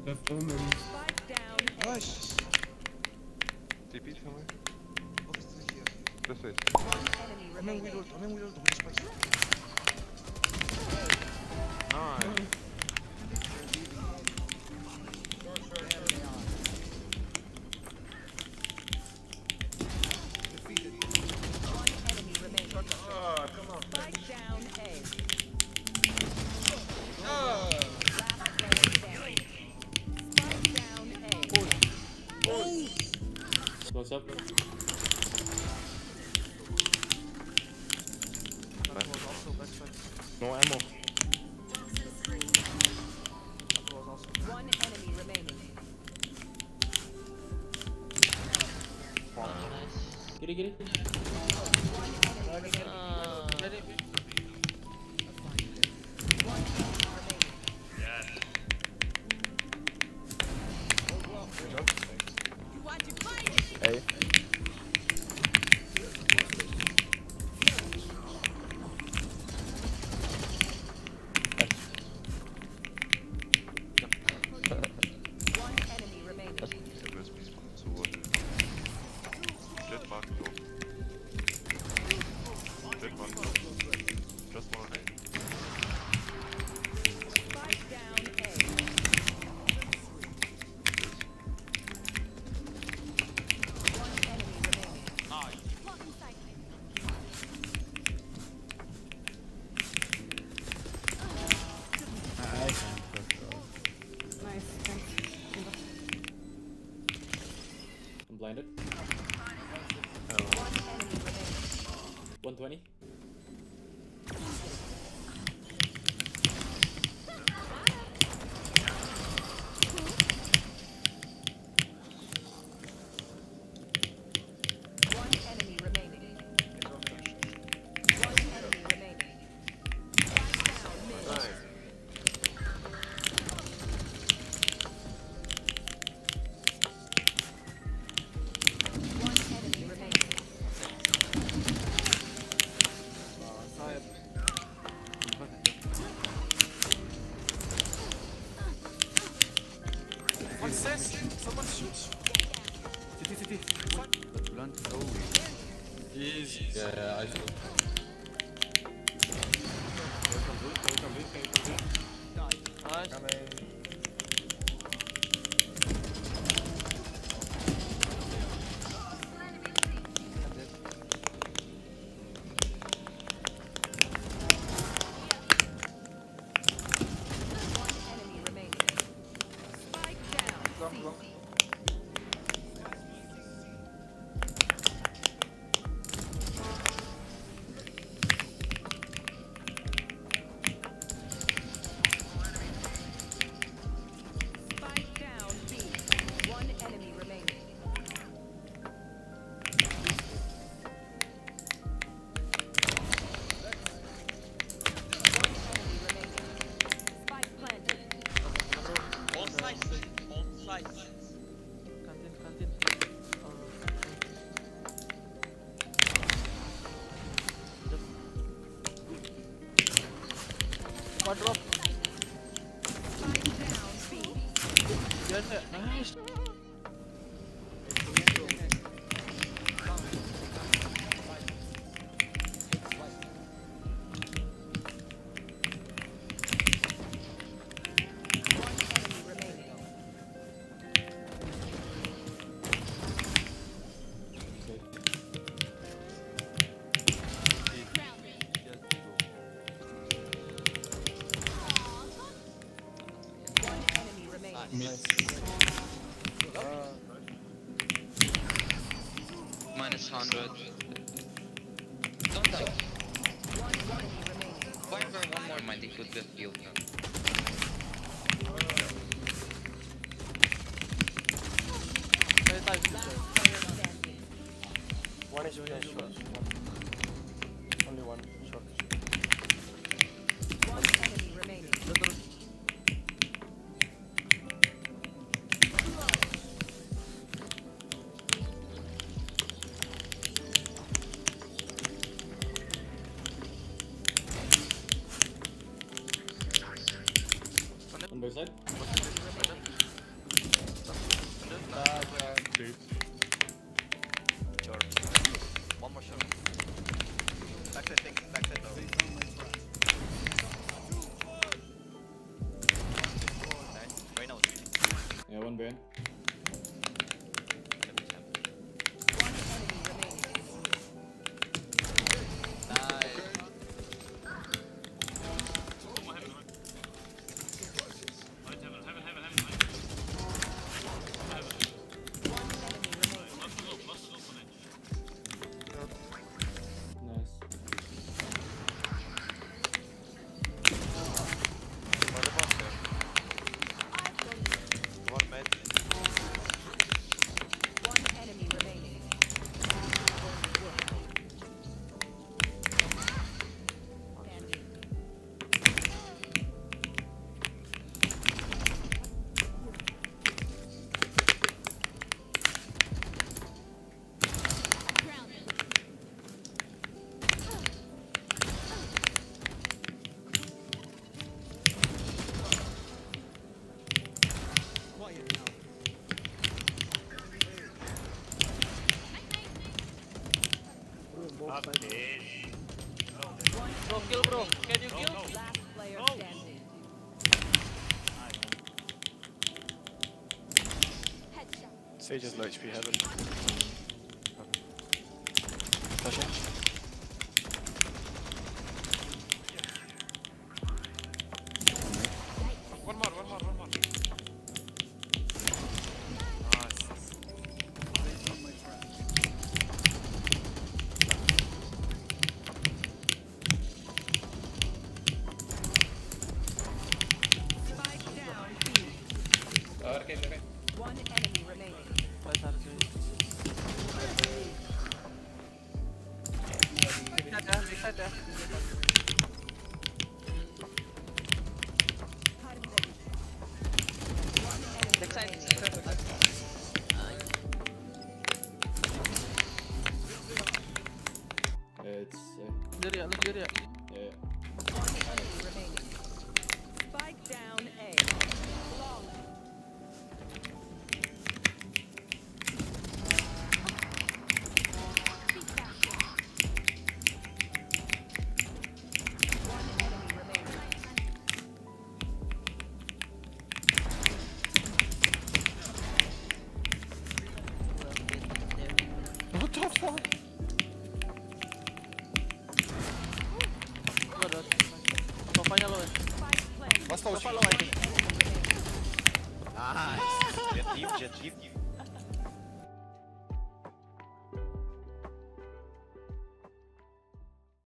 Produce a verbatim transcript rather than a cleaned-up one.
Left omen. Spike down. Nice. T P somewhere? Obviously here. This way. One enemy Omen remaining. will ult, Omen will ult with spice. Nice. One enemy remaining. Oh, come on. Spike down A. Oh. Last player standing. Spike down A. Close up. That was also backside. No ammo. That was also. One enemy remaining. Get it, get it. One enemy remaining. Uh, One enemy remaining. You want to fight it? A. One enemy remaining. Der U S B spawn zu Wort. Jet mark low. Jet mark low. Just one A. Spike down A. One enemy remaining. Nice, thanks. I'm blinded. One enemy remaining. one twenty. One enemy remaining. One enemy remaining. Spike down mid. Nice. One enemy remaining. What's this? Someone shoots. City, city. That blunt is over. Easy. Yeah, yeah, I should. nice. One enemy remaining. Spike down. Long, long. Spike down B. One enemy remaining. One enemy remaining. Spike planted. On site. On site. Canteen, canteen. One drop. Spike down B. Yes, nice. One enemy remaining. One enemy remaining. Minus one hundred. Don't die. One enemy remaining. Viper, one more might, he could get killed now. Player standing. One is really short. Only one short. One enemy remaining. Bro, kill bro. Can you kill? Last player standing. Sage has low H P heaven. Flashing. One more, one more, one more. Spike down. B. Okay, okay. One enemy remaining. Five harus guys. Backside ya, backside ya. Backside. It's uh, Sendiri ya, lu sendiri ya. yeah. One enemy remaining. Spike down A. Long. One enemy remaining. What the fuck? Lu ada. Sofanya lo ya. Spike planted. Last time was Sofa lo aja. Nice. Jet deep, jet deep.